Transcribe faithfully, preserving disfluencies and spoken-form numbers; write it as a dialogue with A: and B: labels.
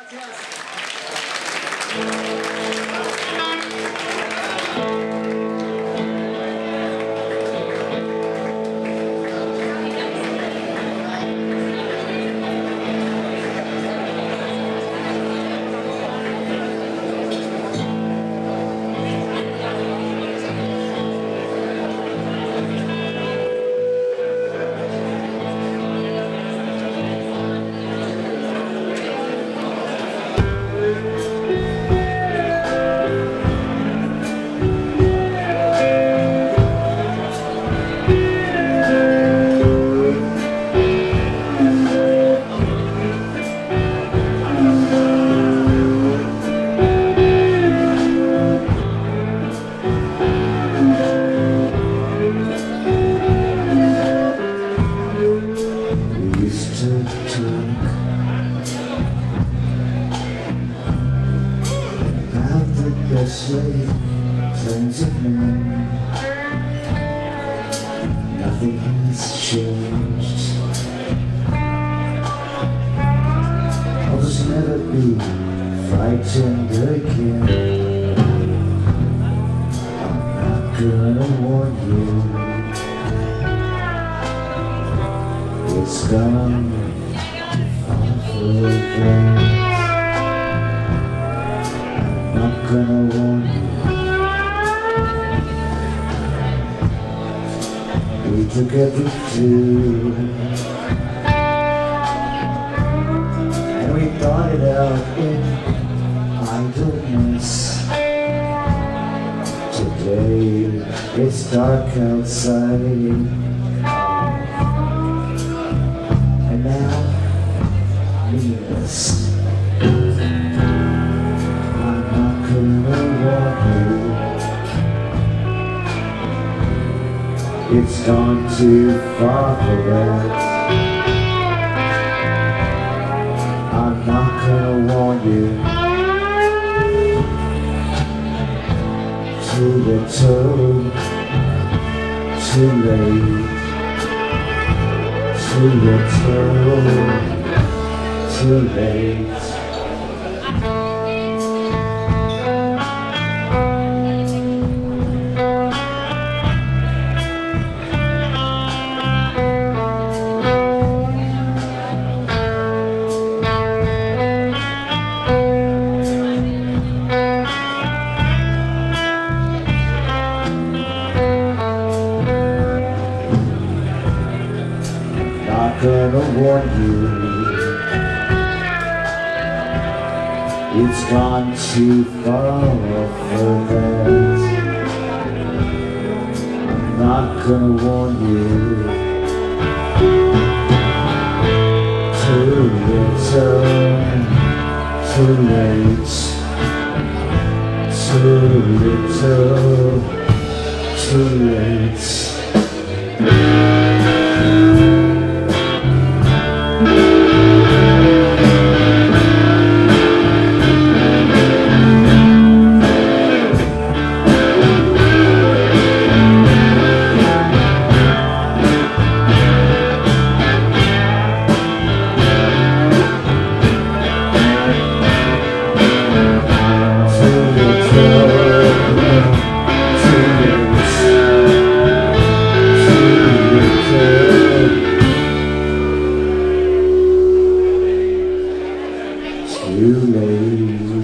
A: Friends of men, nothing has changed. I'll just never be frightened again. I'm not gonna warn you, it's gone too far for that. Not gonna warn you, we together too, and we thought it out in idleness. Today it's dark outside, and now meaningless. It's gone too far for that. I'm not gonna warn you. Too little, too late. Too little, too late. Not gonna warn you, it's gone too far for that. I'm not gonna warn you, too little, too late. Too little, too late. Too late.